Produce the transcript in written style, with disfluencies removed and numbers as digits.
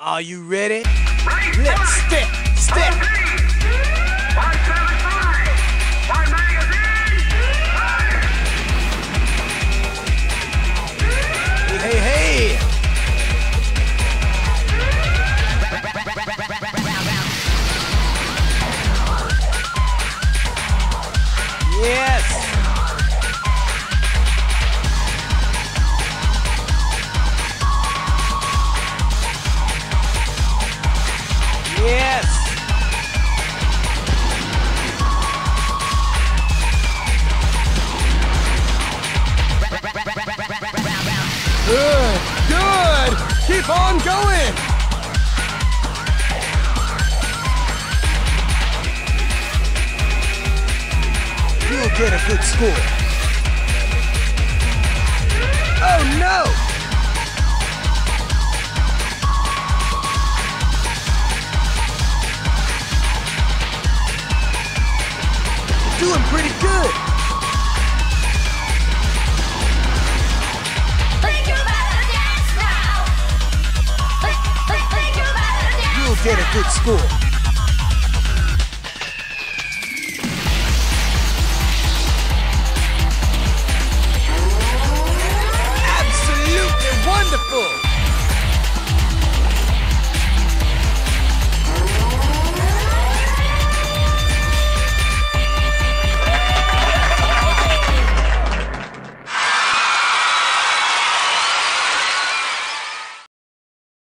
Are you ready? Let's step. Hey. Yes. Yes. Good. Keep on going. You'll get a good score. Oh no! Doing pretty good. Think you better dance now. Think you better dance. You'll get a good score.